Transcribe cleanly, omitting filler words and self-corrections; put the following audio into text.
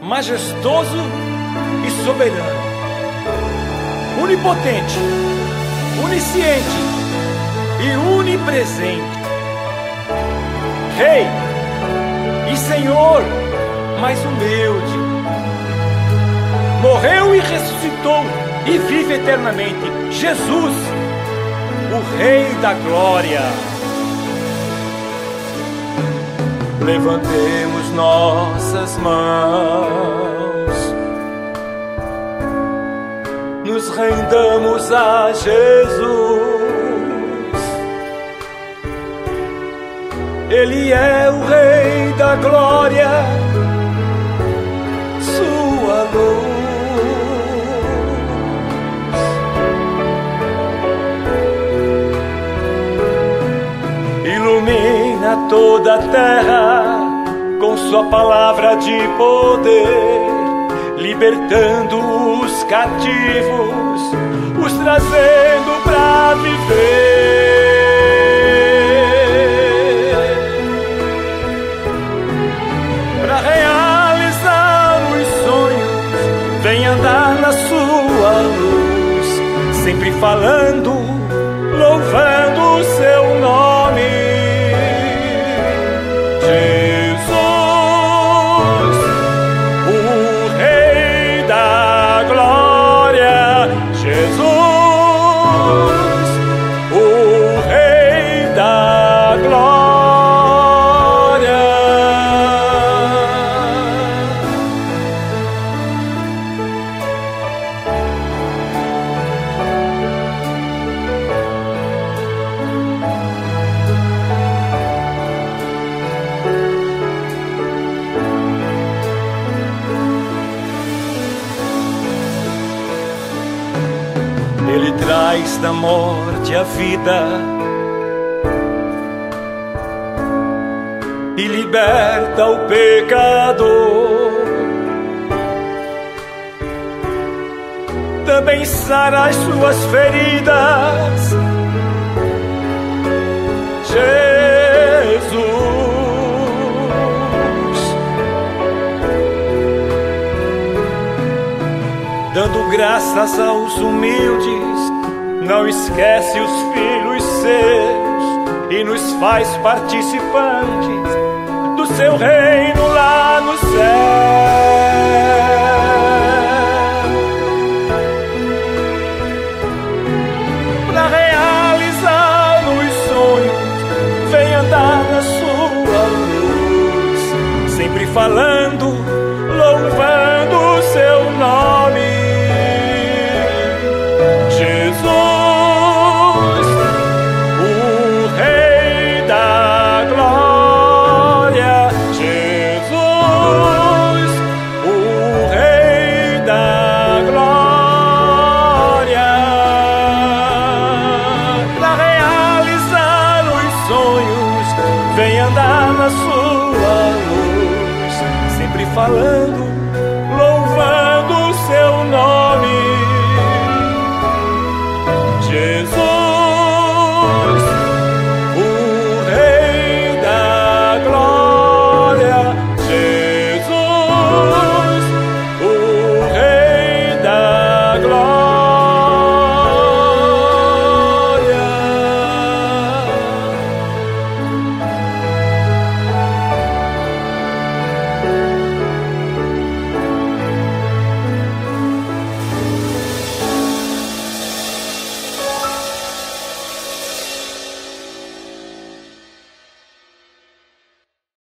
majestoso e soberano, onipotente, onisciente e onipresente, Rei e Senhor mais humilde, morreu e ressuscitou e vive eternamente, Jesus, o Rei da glória. Levantemos nossas mãos, nos rendamos a Jesus. Ele é o Rei da glória, sua luz ilumina toda a terra com sua palavra de poder, libertando os cativos, os trazendo para viver. Para realizar os sonhos, vem andar na sua luz, sempre falando, louvando o seu nome. Jesus, o Rei da glória, Jesus, o Rei da glória. Ele traz da morte a vida e liberta o pecador. Também sara as suas feridas, Jesus. Dando graças aos humildes, não esquece os filhos seus e nos faz participantes do seu reino lá no céu. Para realizar os sonhos, vem andar na sua luz, sempre falando, louvando o seu nome. Vem andar na sua luz, sempre falando,